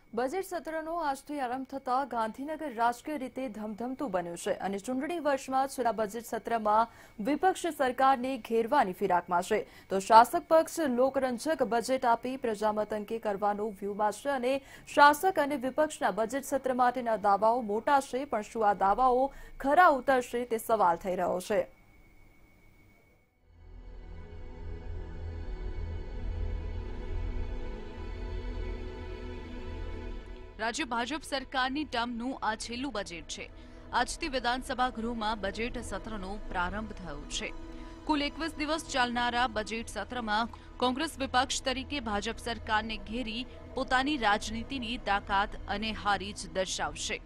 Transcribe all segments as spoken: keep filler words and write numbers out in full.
Budget સત્રનો આજથી આરંભ થતા ગાંધીનગર રાજકીય રીતે ધમધમતું બન્યું છે અને ચૂંટણી વર્ષમાં છેલ્લા બજેટ સત્રમાં વિપક્ષ સરકારને ઘેરવાની ફિરાકમાં છે તો શાસક પક્ષ લોકરંજક બજેટ આપી પ્રજામત અંકે કરવાનો વ્યૂહમાં છે અને શાસક અને વિપક્ષના બજેટ સત્ર માટેના દાવાઓ મોટા છે પણ શું આ દાવાઓ ખરા ઉતરશે તે સવાલ થઈ રહ્યો છે। राज्य भाजप सरकारनी टर्मનું આ છેલ્લું બજેટ છે। આજથી વિધાનસભા ગૃહમાં બજેટ સત્રનો પ્રારંભ થયો છે। કુલ એકવીસ દિવસ ચાલનારા બજેટ સત્રમાં કોંગ્રેસ વિપક્ષ તરીકે ભાજપ સરકારને ઘેરી પોતાની રાજનીતિની તાકાત અને હારીજ દર્શાવશે।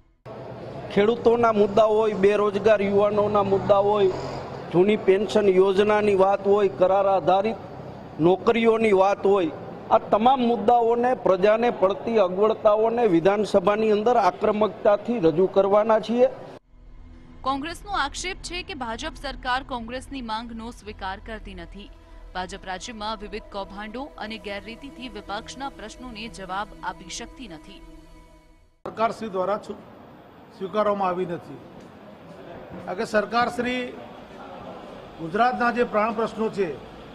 ખેડૂતોના મુદ્દા હોય, બેરોજગાર યુવાનોના મુદ્દા હોય, જૂની પેન્શન યોજનાની વાત હોય, કરાર આધારિત નોકરીઓની વાત હોય, આ તમામ મુદ્દાઓને પ્રજાને પડતી અગવડતાઓને વિધાનસભાની અંદર આક્રમકતાથી રજૂ કરવાના છીએ। કોંગ્રેસનો આક્ષેપ છે કે ભાજપ સરકાર કોંગ્રેસની માંગનો સ્વીકાર કરતી નથી। ભાજપ રાજ્યમાં વિવિધ કૌભાંડો અને ગેરરીતિથી વિપક્ષના પ્રશ્નોને જવાબ આપી શકતી નથી। સરકારશ્રી દ્વારા સ્વીકારવામાં આવી નથી કારણ કે સરકારશ્રી ગુજરાતના જે પ્રાણ પ્રશ્નો છે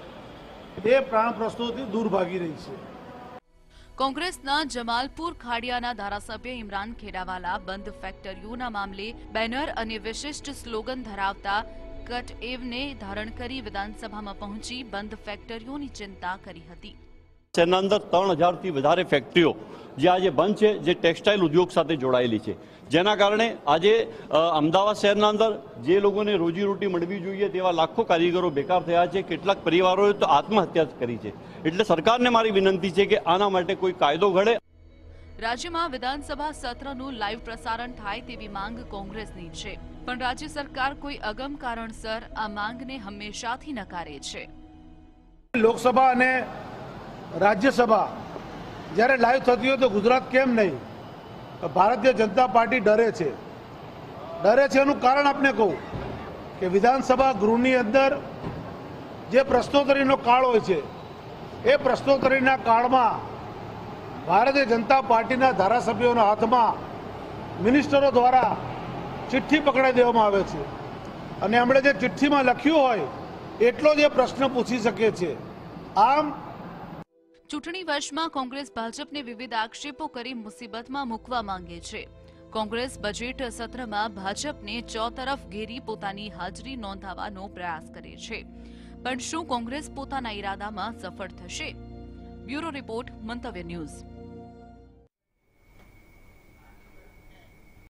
એ પ્રાણ પ્રશ્નોથી દૂર ભાગી રહી છે। કોંગ્રેસના જમાલપુર ખાડિયાના ધારાસભ્ય ઇમરાન ખેડાવાલા બંધ ફેક્ટરીઓના મામલે બેનર અને વિશિષ્ટ સ્લોગન ધરાવતા કટ એવને ધારણ કરી વિધાનસભામાં પહોંચી બંધ ફેક્ટરીઓની ચિંતા કરી હતી। શહેરના અંદર ત્રણ હજારથી વધારે ફેક્ટરીઓ જે આજે બંધ છે, જે ટેક્સટાઇલ ઉદ્યોગ સાથે જોડાયેલી છે, જેના કારણે આજે અમદાવાદ શહેરના અંદર જે લોકોને રોજીરોટી મળવી જોઈએ તેવા લાખો કારીગરો બેકાર થયા છે। કેટલાક પરિવારોએ તો આત્મહત્યા કરી છે। એટલે સરકારને મારી વિનંતી છે કે આના માટે કોઈ કાયદો ઘડે। રાજ્યમાં વિધાનસભા સત્રનું લાઈવ પ્રસારણ થાય તેવી માંગ કોંગ્રેસની છે, પણ રાજ્ય સરકાર કોઈ અગમ કારણસર આ માંગને હંમેશાથી નકારે છે। લોકસભા અને રાજ્યસભા જ્યારે લાઈવ થતી હોય તો ગુજરાત કેમ નહીં? ભારતીય જનતા પાર્ટી ડરે છે ડરે છે એનું કારણ આપને કહું કે વિધાનસભા ગૃહની અંદર જે પ્રશ્નોત્તરીનો કાળ હોય છે એ પ્રશ્નોત્તરીના કાળમાં ભારતીય જનતા પાર્ટીના ધારાસભ્યોના હાથમાં મિનિસ્ટરો દ્વારા ચિઠ્ઠી પકડાઈ દેવામાં આવે છે અને એમણે જે ચિઠ્ઠીમાં લખ્યું હોય એટલો જ એ પ્રશ્ન પૂછી શકે છે। આમ ચૂંટણી વર્ષમાં કોંગ્રેસ ભાજપને વિવિધ આક્ષેપો કરી મુસીબતમાં મૂકવા માંગે છે। કોંગ્રેસ બજેટ સત્રમાં ભાજપને ચોતરફ ઘેરી પોતાની હાજરી નોંધાવવાનો પ્રયાસ કરે છે, પણ શું કોંગ્રેસ પોતાના ઈરાદામાં સફળ થશે? બ્યુરો રિપોર્ટ, મંતવ્ય ન્યૂઝ।